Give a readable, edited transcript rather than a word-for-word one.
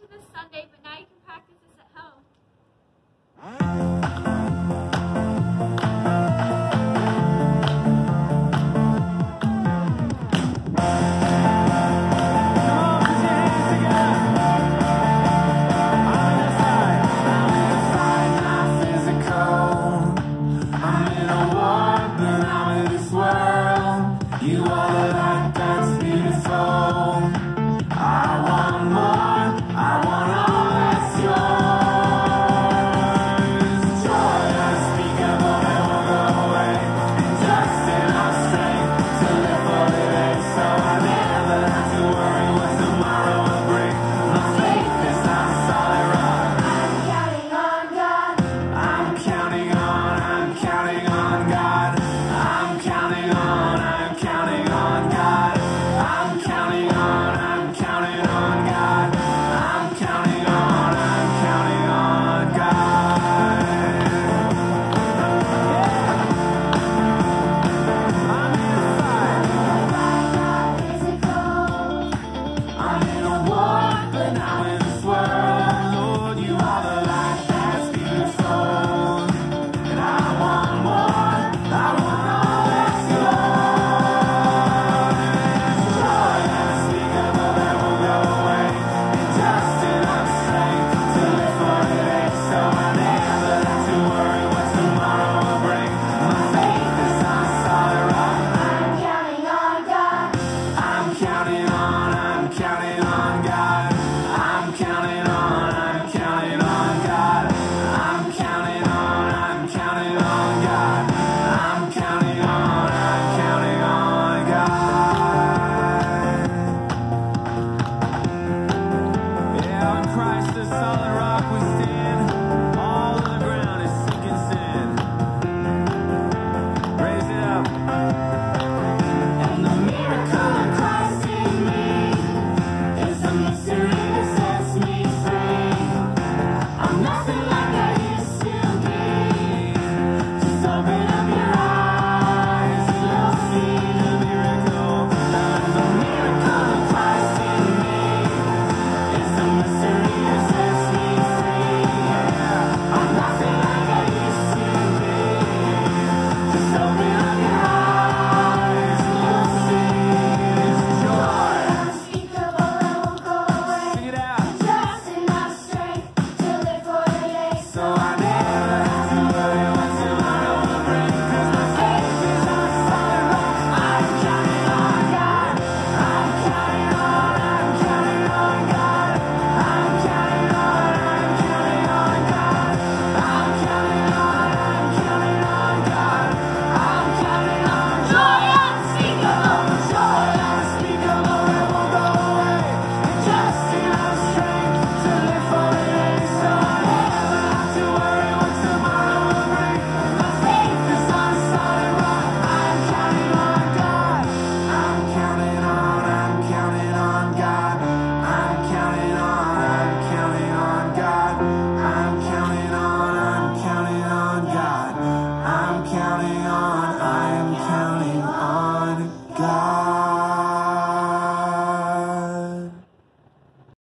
you this Sunday, but now you can practice this at home. You are the light that's beautiful. I want more, I want all that's yours. Joy unspeakable that won't go away, and just enough strength to live for the day. So I never have to worry what tomorrow will bring. My faith is on solid rock. I'm counting on God. I'm counting on God. I'm counting on God. I'm counting on God. I'm counting on God. I'm counting on God. I'm in a war, but now in this world, Lord, you are the light that's beautiful. And I want more, I want all that's yours. Joy unspeakable that won't go away, and just enough strength to live for today. So I never have to worry what tomorrow will bring. My faith is on solid rock. I'm counting on God. I'm counting on God.